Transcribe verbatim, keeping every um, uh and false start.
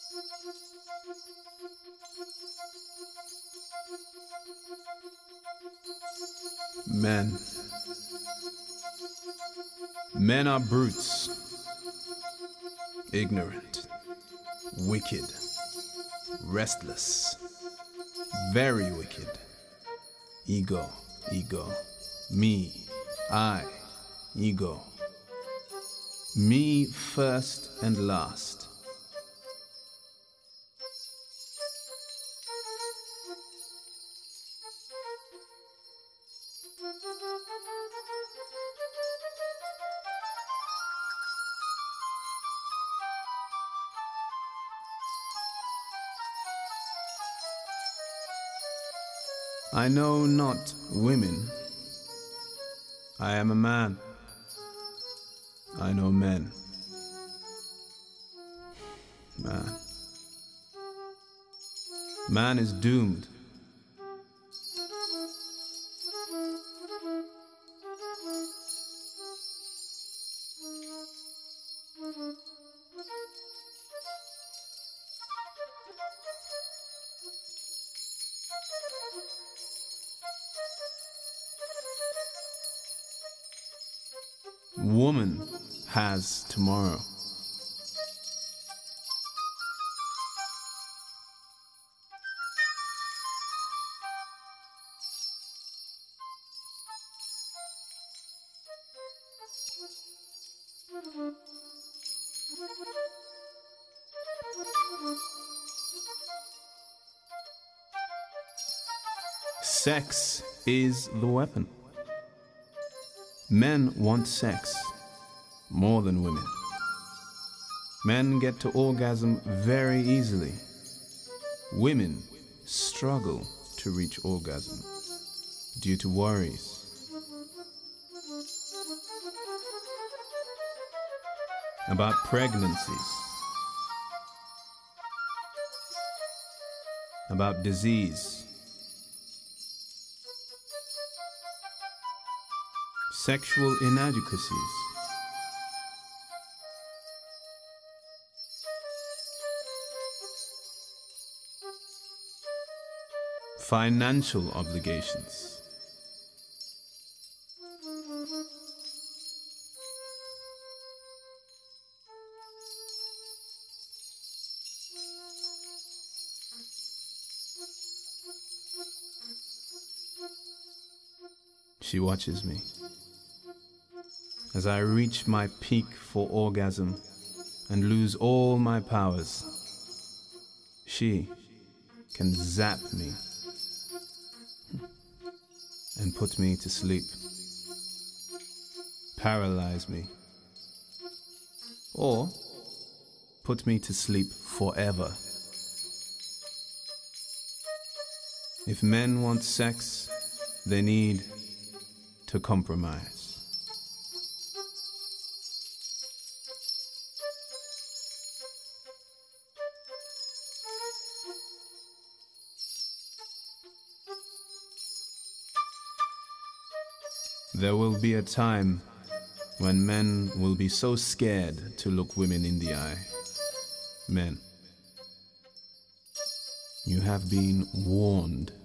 Men. Men are brutes. Ignorant. Wicked. Restless. Very wicked. Ego, ego. Me, I, ego. Me first and last. I know not women. I am a man. I know men. Man. Man is doomed. Woman has tomorrow. Sex is the weapon. Men want sex more than women. Men get to orgasm very easily. Women struggle to reach orgasm due to worries about pregnancies, about disease, sexual inadequacies, financial obligations, she watches me as I reach my peak for orgasm and lose all my powers. She can zap me and put me to sleep, paralyze me, or put me to sleep forever. If men want sex, they need to compromise. There will be a time when men will be so scared to look women in the eye. Men, you have been warned.